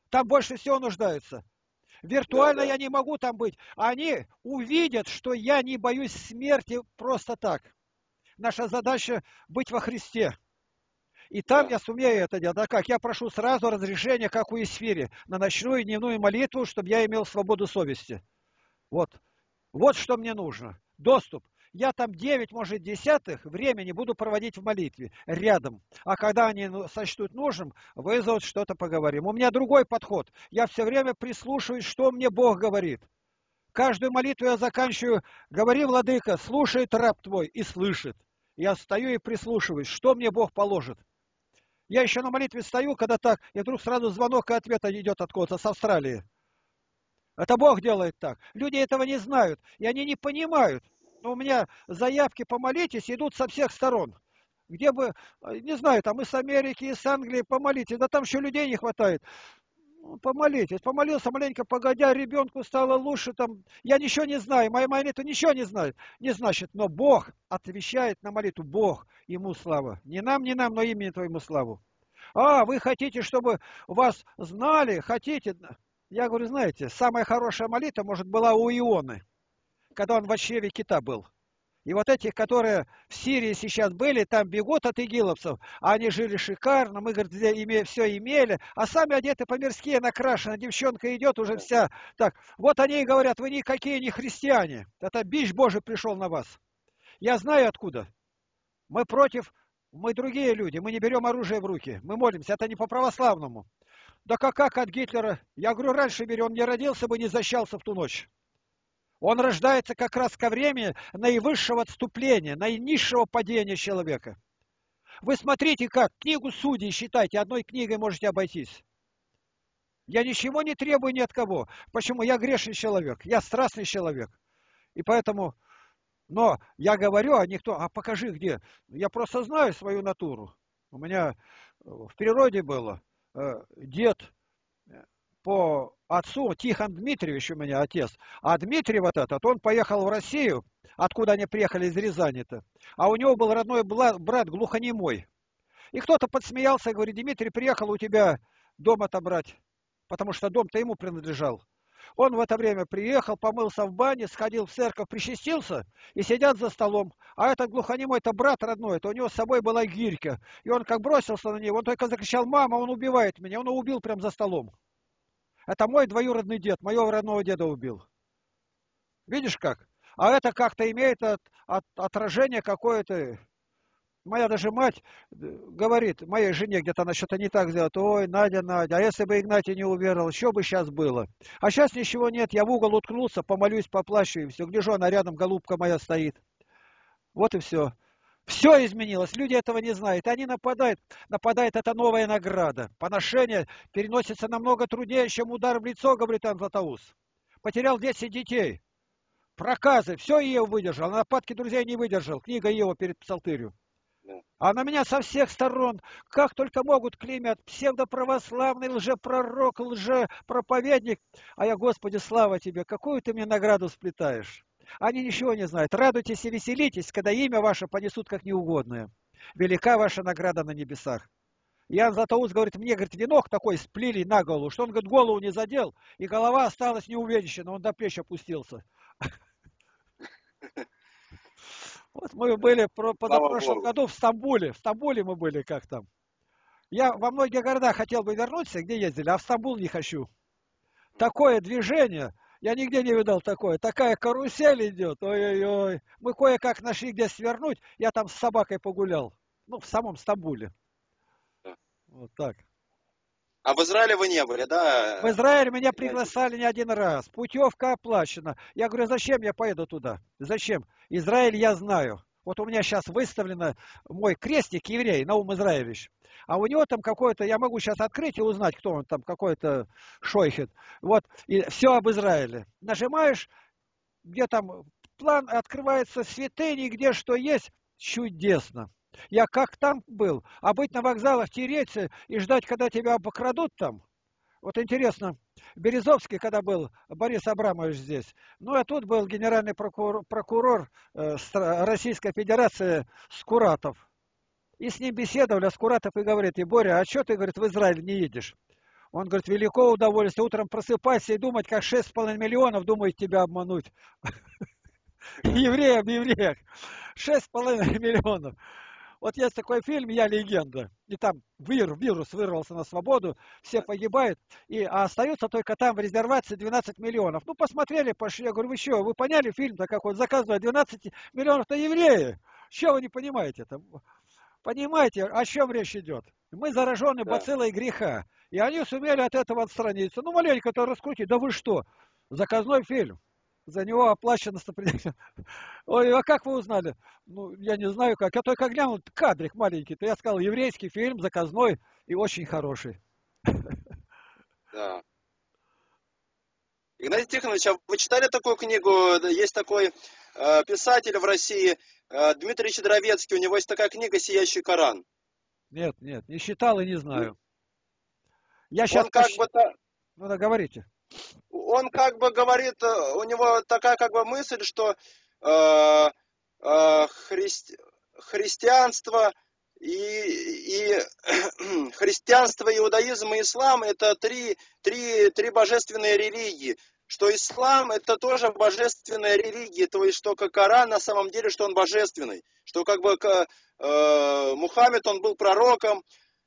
Там больше всего нуждаются. Да, Виртуально да. я не могу там быть. Они увидят, что я не боюсь смерти просто так. Наша задача быть во Христе. И там Да. я сумею это делать. А как? Я прошу сразу разрешения, как у Исфири, на ночную и дневную молитву, чтобы я имел свободу совести. Вот. Вот что мне нужно. Доступ. Я там девять, может, десятых времени буду проводить в молитве рядом. А когда они ну, сочтут нужным, вызовут, что-то поговорим. У меня другой подход. Я все время прислушиваюсь, что мне Бог говорит. Каждую молитву я заканчиваю. Говори, владыка, слушает раб твой и слышит. Я стою и прислушиваюсь, что мне Бог положит. Я еще на молитве стою, когда так, и вдруг сразу звонок и ответ идет откуда-то с Австралии. Это Бог делает так. Люди этого не знают, и они не понимают. Но у меня заявки «помолитесь» идут со всех сторон. Где бы, не знаю, там из Америки, из Англии помолитесь, да там еще людей не хватает. Ну, помолитесь. Помолился маленько, погодя, ребенку стало лучше. Там, я ничего не знаю, моя молитва ничего не знает. Не значит, но Бог отвечает на молитву. Бог, ему слава. Не нам, не нам, но имени твоему славу. А, вы хотите, чтобы вас знали, хотите. Я говорю, знаете, самая хорошая молитва, может, была у Ионы, когда он в чреве кита был. И вот этих, которые в Сирии сейчас были, там бегут от игиловцев, а они жили шикарно, мы, говорит, все имели, а сами одеты по-мирски, накрашены, девчонка идет уже вся. Так, вот они и говорят, вы никакие не христиане, это бич Божий пришел на вас. Я знаю откуда. Мы против, мы другие люди, мы не берем оружие в руки, мы молимся, это не по-православному. Да как, как от Гитлера? Я говорю, раньше берем, он не родился бы, не защищался в ту ночь. Он рождается как раз ко времени наивысшего отступления, наинизшего падения человека. Вы смотрите как, книгу Судей считайте, одной книгой можете обойтись. Я ничего не требую ни от кого. Почему? Я грешный человек, я страстный человек. И поэтому, но я говорю, а никто, а покажи где. Я просто знаю свою натуру. У меня в природе было дед по отцу, Тихон Дмитриевич у меня отец, а Дмитрий вот этот, он поехал в Россию, откуда они приехали из Рязани-то, а у него был родной брат глухонемой. И кто-то подсмеялся и говорит, Дмитрий приехал у тебя дом отобрать, потому что дом-то ему принадлежал. Он в это время приехал, помылся в бане, сходил в церковь, причастился и сидят за столом. А этот глухонемой, это брат родной, это у него с собой была гирька. И он как бросился на него, он только закричал, мама, он убивает меня, он его убил прямо за столом. Это мой двоюродный дед, моего родного деда убил. Видишь как? А это как-то имеет от, от, отражение какое-то. Моя даже мать говорит, моей жене где-то она что-то не так сделала. Ой, Надя, Надя, а если бы Игнатий не уверовал, что бы сейчас было? А сейчас ничего нет, я в угол уткнулся, помолюсь, поплачу, и все. Гляжу, она рядом, голубка моя стоит. Вот и все. Все изменилось, люди этого не знают, они нападают. Нападает, это новая награда. Поношение переносится намного труднее, чем удар в лицо, говорит Ан Златоуст. Потерял десять детей. Проказы, все Иов выдержал, нападки друзей не выдержал. Книга Иова перед псалтырью. А на меня со всех сторон, как только могут, клеймят, псевдоправославный, лжепророк, лжепроповедник. А я, Господи, слава Тебе, какую Ты мне награду сплетаешь. Они ничего не знают. Радуйтесь и веселитесь, когда имя ваше понесут как неугодное. Велика ваша награда на небесах. Иоанн Златоуст говорит, мне, говорит, венок такой сплели на голову, что он, говорит, голову не задел, и голова осталась неувенчана, он до плеч опустился. Вот мы были позапрошлом году в Стамбуле. В Стамбуле мы были, как там. Я во многие города хотел бы вернуться, где ездили, а в Стамбул не хочу. Такое движение, я нигде не видал такое. Такая карусель идет, ой-ой-ой. Мы кое-как нашли, где свернуть. Я там с собакой погулял. Ну, в самом Стамбуле. Вот так. А в Израиле вы не были, да? В Израиль меня приглашали не один раз. Путевка оплачена. Я говорю, зачем я поеду туда? Зачем? Израиль я знаю. Вот у меня сейчас выставлено мой крестник еврей, Наум Израилевич. А у него там какой-то, я могу сейчас открыть и узнать, кто он там, какой-то шойхет. Вот, и все об Израиле. Нажимаешь, где там план, открывается святыни, где что есть, чудесно. Я как там был, а быть на вокзалах, тереться и ждать, когда тебя покрадут там. Вот интересно, Березовский, когда был, Борис Абрамович здесь, ну а тут был генеральный прокурор, прокурор э, Российской Федерации Скуратов. И с ним беседовали, а Скуратов и говорит, и Боря, а что ты, говорит, в Израиль не едешь? Он говорит, великое удовольствие утром просыпайся и думать, как шесть с половиной миллионов думает тебя обмануть. Евреи об евреях. Шесть с половиной миллионов. Вот есть такой фильм «Я легенда». И там вир, вирус вырвался на свободу, все погибают, и, а остаются только там в резервации двенадцать миллионов. Ну, посмотрели, пошли. Я говорю, вы что, вы поняли фильм-то какой? Заказывают двенадцать миллионов-то евреи. Что вы не понимаете-то? Понимаете, о чем речь идет? Мы заражены Да. бациллой греха. И они сумели от этого отстраниться. Ну, маленько-то раскрутить. Да вы что? Заказной фильм. За него оплачено сто пятьдесят. Ой, а как вы узнали? Ну, я не знаю как. Я только глянул, кадрик маленький-то. Я сказал, еврейский фильм, заказной и очень хороший. Да. Игнатий Тихонович, а вы читали такую книгу? Есть такой э, писатель в России, э, Дмитрий Щедровецкий. У него есть такая книга «Сияющий Коран». Нет, нет, не читал и не знаю. Я сейчас... Он как Пощ... бы... та- Ну, да, говорите. Он как бы говорит, э, у него такая как бы мысль, что э, э, христи- христианство и, и христианство, иудаизм и ислам это три, три, три божественные религии. Что ислам это тоже божественная религия, то есть что как Коран на самом деле, что он божественный, что как бы э, Мухаммед он был пророком,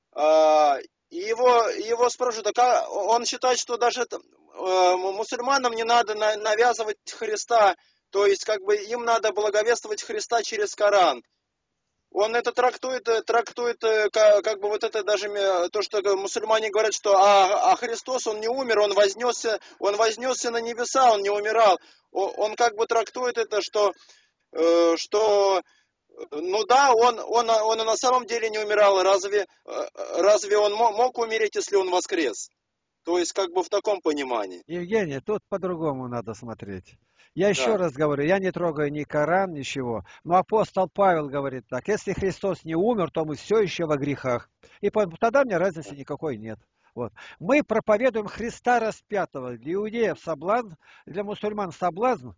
э, и его, его спрашивают, а он считает, что даже э, мусульманам не надо на, навязывать Христа, то есть как бы им надо благовествовать Христа через Коран. Он это трактует, трактует как, как бы вот это даже то, что мусульмане говорят, что а, а Христос, он не умер, он вознесся, он вознесся на небеса, он не умирал. Он, он как бы трактует это, что, э, что ну да, он, он, он на самом деле не умирал. Разве, разве он мог умереть, если он воскрес? То есть как бы в таком понимании. Евгений, тут по-другому надо смотреть. Я еще Да. раз говорю, я не трогаю ни Коран, ничего. Но апостол Павел говорит так, если Христос не умер, то мы все еще во грехах. И тогда мне разницы никакой нет. Вот. Мы проповедуем Христа распятого. Для иудеев соблазн, для мусульман соблазн.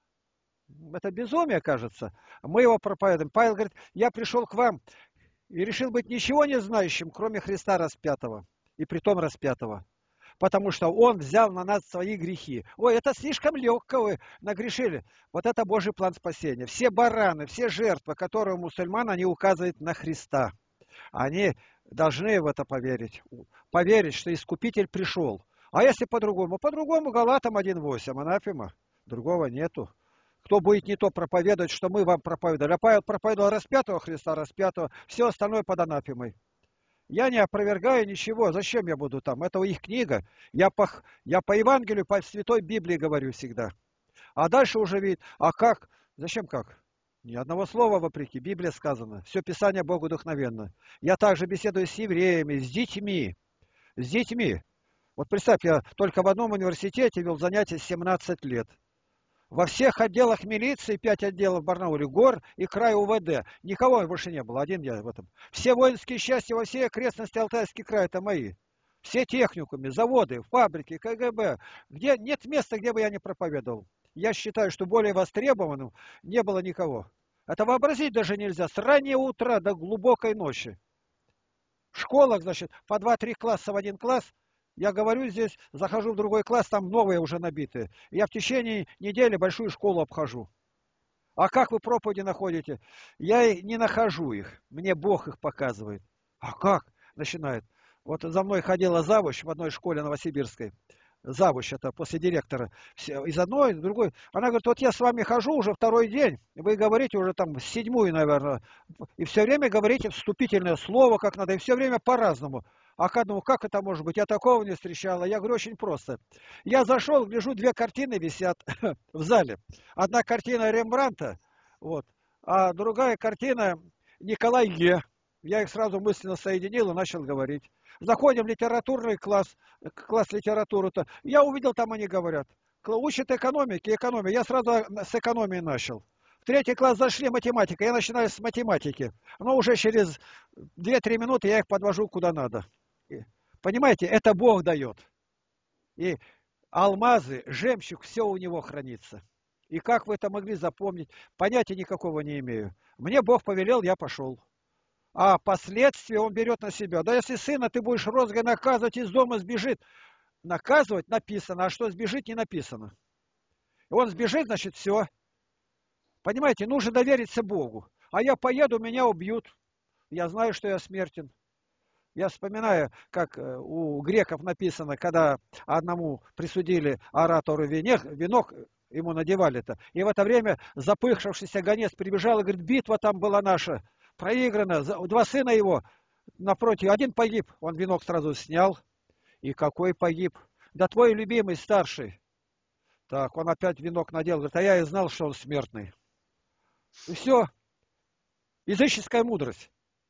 Это безумие, кажется. Мы его проповедуем. Павел говорит, я пришел к вам и решил быть ничего не знающим, кроме Христа распятого. И притом распятого. Потому что Он взял на нас свои грехи. Ой, это слишком легко вы нагрешили. Вот это Божий план спасения. Все бараны, все жертвы, которые у мусульман, они указывают на Христа. Они должны в это поверить. Поверить, что Искупитель пришел. А если по-другому? По-другому Галатам один восемь, анафема. Другого нету. Кто будет не то проповедовать, что мы вам проповедовали. А Павел проповедовал распятого Христа, распятого, все остальное под анафемой. Я не опровергаю ничего. Зачем я буду там? Это их книга. Я по, я по Евангелию, по Святой Библии говорю всегда. А дальше уже видит, а как? Зачем как? Ни одного слова вопреки. Библия сказана. Все Писание Богу вдохновенно. Я также беседую с евреями, с детьми. С детьми. Вот представь, я только в одном университете вел занятия семнадцать лет. Во всех отделах милиции, пять отделов в Барнауле, ГОР и край УВД. Никого больше не было, один я в этом. Все воинские части во всей окрестности Алтайский край, это мои. Все техникумы, заводы, фабрики, КГБ. Где, нет места, где бы я не проповедовал. Я считаю, что более востребованным не было никого. Это вообразить даже нельзя. С раннего утра до глубокой ночи. В школах, значит, по два-три класса в один класс. Я говорю здесь, захожу в другой класс, там новые уже набитые. Я в течение недели большую школу обхожу. А как вы проповеди находите? Я не нахожу их. Мне Бог их показывает. А как? Начинает. Вот за мной ходила завуч в одной школе новосибирской. Завуч, это после директора. Из одной, из другой. Она говорит, вот я с вами хожу уже второй день. Вы говорите уже там седьмую, наверное. И все время говорите вступительное слово, как надо. И все время по-разному. А к одному, как это может быть? Я такого не встречала. Я говорю, очень просто. Я зашел, гляжу, две картины висят в зале. Одна картина Рембрандта, вот, а другая картина Николай Е. Я их сразу мысленно соединил и начал говорить. Заходим в литературный класс, класс литературы-то. Я увидел, там они говорят. Учат экономики, экономии. Я сразу с экономии начал. В третий класс зашли математика. Я начинаю с математики. Но уже через две-три минуты я их подвожу куда надо. Понимаете, это Бог дает. И алмазы, жемчуг, все у него хранится. И как вы это могли запомнить? Понятия никакого не имею. Мне Бог повелел, я пошел. а последствия он берет на себя. Да если сына ты будешь розгой наказывать, из дома сбежит. Наказывать написано, а что сбежит, не написано. И он сбежит, значит, все. Понимаете, нужно довериться Богу. А я поеду, меня убьют. Я знаю, что я смертен. Я вспоминаю, как у греков написано, когда одному присудили оратору венек, венок, ему надевали-то. И в это время запыхавшийся гонец прибежал и говорит, битва там была наша, проиграна. Два сына его напротив, один погиб. Он венок сразу снял. И какой погиб? Да твой любимый, старший. Так, он опять венок надел. Говорит, а я и знал, что он смертный. И все. Языческая мудрость.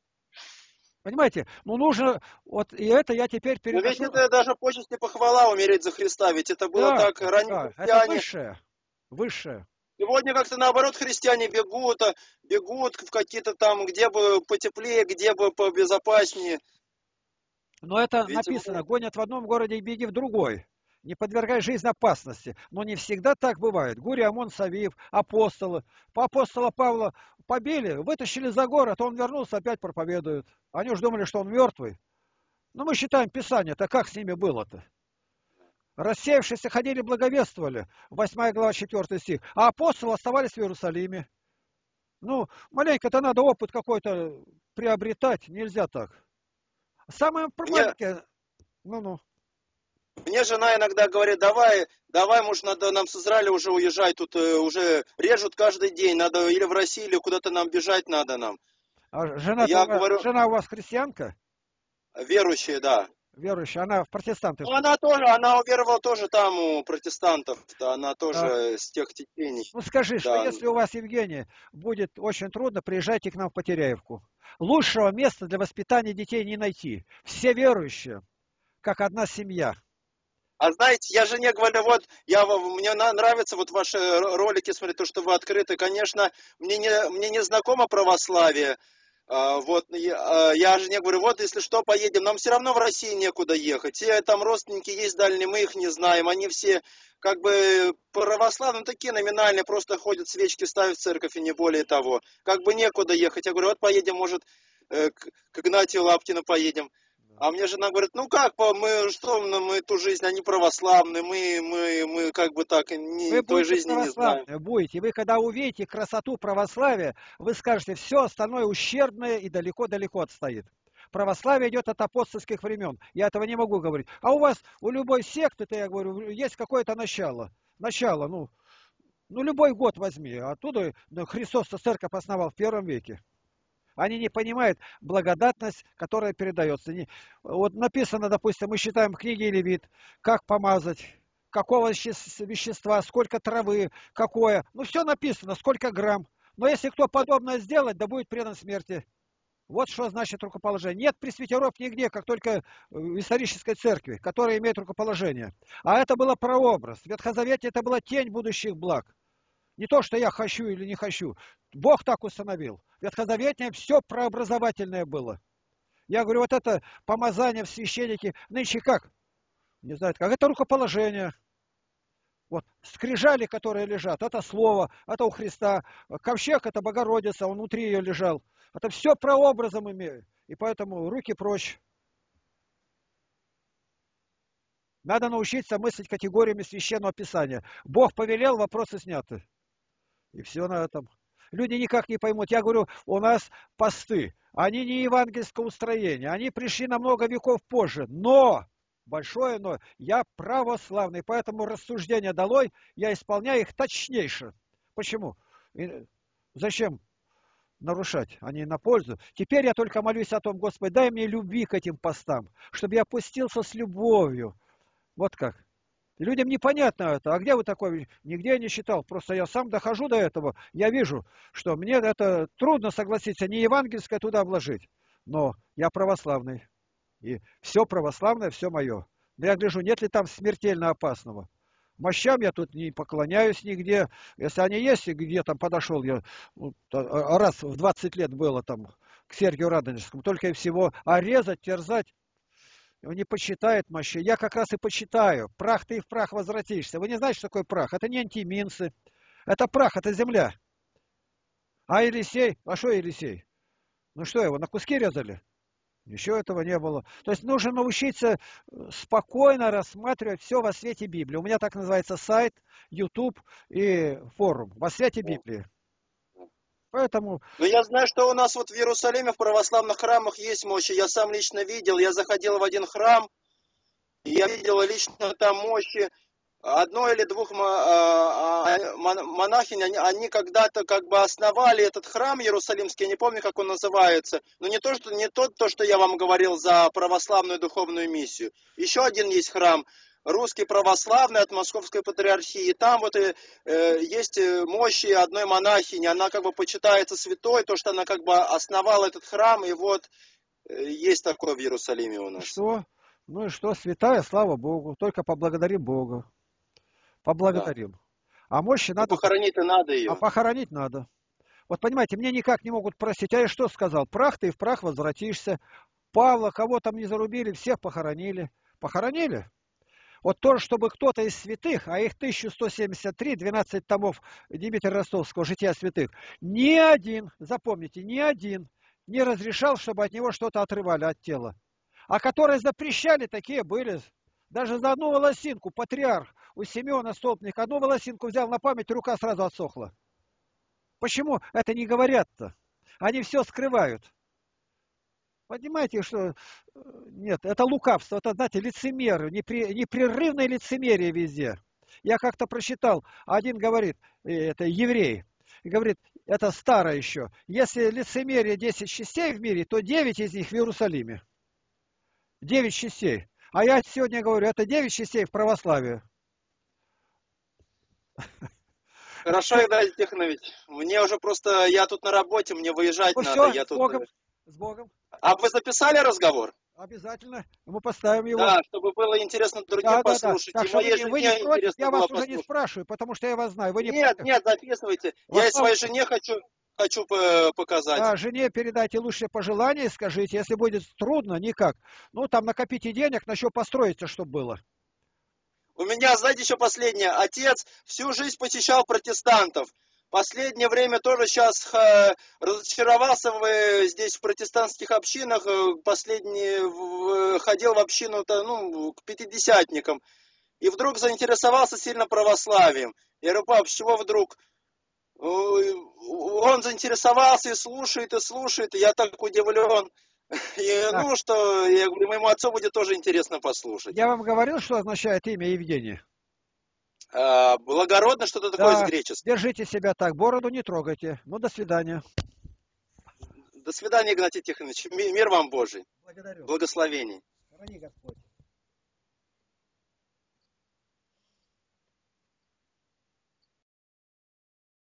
Понимаете? Ну нужно, вот и это я теперь Но ведь переношу. это даже почесть и похвала умереть за Христа, ведь это было Да, так ранее да, это христиане. высшее. Высшее. Сегодня как-то наоборот христиане бегут, а, бегут в какие-то там, где бы потеплее, где бы побезопаснее. Но это Ведь написано, мы- гонят в одном городе и беги в другой. Не подвергай жизнь опасности. Но не всегда так бывает. Гурий, Амон, Савиев, апостолы. По апостола Павла побили, вытащили за город, он вернулся, опять проповедует. Они уж думали, что он мертвый. Но мы считаем Писание-то, как с ними было-то? Рассеявшиеся ходили, благовествовали. восьмая глава, четвёртый стих. А апостолы оставались в Иерусалиме. Ну, маленько-то надо опыт какой-то приобретать. Нельзя так. Самое мне, маленькое... Ну-ну. мне жена иногда говорит, давай, давай, может, надо нам с Израиля уже уезжать, тут э, уже режут каждый день, надо или в Россию, или куда-то нам бежать надо нам. А жена, у Я вас, говорю, жена у вас христианка? верующие, да. Верующая. Она в протестанты. Ну, она тоже, она уверовала тоже там у протестантов, да, она Так. тоже с тех течений. Ну скажи, что Да. если у вас, Евгений, будет очень трудно, приезжайте к нам в Потеряевку. Лучшего места для воспитания детей не найти. Все верующие, как одна семья. А знаете, я жене говорю, вот, я, мне нравятся вот ваши ролики, смотреть, то, что вы открыты. Конечно, мне не, мне не знакомо православие. А, вот, я, я жене говорю, вот, если что, поедем. Нам все равно в России некуда ехать. Все там родственники есть дальние, мы их не знаем. Они все как бы православные, такие номинальные, просто ходят, свечки ставят в церковь и не более того. Как бы некуда ехать. Я говорю, вот поедем, может, к, к Игнатию Лапкину поедем. А мне жена говорит, ну как, мы что, мы ту жизнь, они православные, мы, мы, мы как бы так, ни, Вы той будете жизни не знаем. православные, будете. Вы когда увидите красоту православия, вы скажете, все остальное ущербное и далеко-далеко отстоит. Православие идет от апостольских времен. Я этого не могу говорить. А у вас, у любой секты, я говорю, есть какое-то начало. Начало, ну, ну любой год возьми. Оттуда ну, Христос-то церковь основал в первом веке. Они не понимают благодатность, которая передается. Вот написано, допустим, мы считаем в книге Левит, как помазать, какого вещества, сколько травы, какое. Ну, все написано, сколько грамм. Но если кто подобное сделает, да будет предан смерти. Вот что значит рукоположение. Нет пресвитеров нигде, как только в исторической церкви, которая имеет рукоположение. А это было прообраз. В Ветхозавете это была тень будущих благ. Не то, что я хочу или не хочу. Бог так установил. Ветхозаветное все прообразовательное было. Я говорю, вот это помазание в священнике, нынче как? Не знаю, как. Это рукоположение. Вот скрижали, которые лежат, это слово, это у Христа. Ковчег, это Богородица, он внутри ее лежал. Это все прообразом имеет. И поэтому руки прочь. Надо научиться мыслить категориями священного писания. Бог повелел, вопросы сняты. И все на этом. Люди никак не поймут. Я говорю, у нас посты. Они не евангельского устроения. Они пришли на много веков позже. Но, большое но, я православный. Поэтому рассуждения долой, я исполняю их точнейше. Почему? И зачем нарушать? Они на пользу. Теперь я только молюсь о том, Господи, дай мне любви к этим постам, чтобы я опустился с любовью. Вот как. Людям непонятно это. А где вы такой? Нигде я не читал. Просто я сам дохожу до этого. Я вижу, что мне это трудно согласиться не евангельское туда вложить. Но я православный. И все православное, все мое. Но я гляжу, нет ли там смертельно опасного. Мощам я тут не поклоняюсь нигде. Если они есть, где там подошел я, ну, раз в двадцать лет было там к Сергию Радонежскому, только и всего. А резать, терзать, он не почитает мощей. Я как раз и почитаю. Прах ты и в прах возвратишься. Вы не знаете, что такое прах? Это не антиминцы. Это прах, это земля. А Елисей? А что Елисей? Ну что, его на куски резали? Ничего этого не было. То есть нужно научиться спокойно рассматривать все во свете Библии. У меня так называется сайт, YouTube и форум во свете Библии. Поэтому... Ну, я знаю, что у нас вот в Иерусалиме в православных храмах есть мощи. Я сам лично видел. Я заходил в один храм, и я видел лично там мощи. Одной или двух монахинь, они, они когда-то как бы основали этот храм Иерусалимский, я не помню, как он называется, но не то, что, не тот, то, что я вам говорил за православную духовную миссию. Еще один есть храм, русский православный от Московской Патриархии, и там вот э, есть мощи одной монахини, она как бы почитается святой, то, что она как бы основала этот храм, и вот э, есть такое в Иерусалиме у нас. Что? Ну и что, святая, слава Богу, только поблагодарим Бога. Поблагодарим. Да. А мощи надо... Ну, похоронить-то надо ее. А похоронить надо. Вот понимаете, мне никак не могут простить. А я что сказал? Прах ты и в прах возвратишься. Павла, кого там не зарубили, всех похоронили. Похоронили? Вот то, чтобы кто-то из святых, а их тысяча сто семьдесят три, двенадцать томов Дмитрия Ростовского «Жития святых», ни один, запомните, ни один не разрешал, чтобы от него что-то отрывали от тела. А которые запрещали, такие были. Даже за одну волосинку патриарх у Симеона Столпника одну волосинку взял на память, рука сразу отсохла. Почему это не говорят-то? Они все скрывают. Понимаете, что... Нет, это лукавство, это, знаете, лицемеры, непри... непрерывное лицемерие везде. Я как-то прочитал, один говорит, это еврей, и говорит, это старое еще, если лицемерие десять частей в мире, то девять из них в Иерусалиме. девять частей. А я сегодня говорю, это девять частей в православии. Хорошо, Игнатий Тихонович. Мне уже просто, я тут на работе, мне выезжать ну, надо. Все, я с тут... Богом, с Богом. А вы записали разговор? Обязательно. Мы поставим его. Да, чтобы было интересно другим да, послушать. Да, да. Так и что моей вы, вы жене не против, интересно я было вас послушать. уже не спрашиваю, потому что я вас знаю. Вы не нет, против? нет, записывайте. Вот я и своей жене хочу, хочу показать. Да, жене передайте лучшие пожелания, скажите, если будет трудно, никак. Ну, там накопите денег, на что построиться, чтобы было. У меня, знаете, еще последнее. Отец всю жизнь посещал протестантов. Последнее время тоже сейчас э, разочаровался в, э, здесь в протестантских общинах. Э, последний в, ходил в общину ну, к пятидесятникам. И вдруг заинтересовался сильно православием. Я говорю, пап, с чего вдруг? Он заинтересовался и слушает, и слушает. И я так удивлен. И, Так. ну, что я говорю, моему отцу будет тоже интересно послушать. Я вам говорил, что означает имя Евгений? А, благородно, что-то такое да. из греческого. Держите себя так, бороду не трогайте. Ну, до свидания. До свидания, Игнатий Тихонович. Мир вам Божий. Благодарю. Благословений. Храни Господь.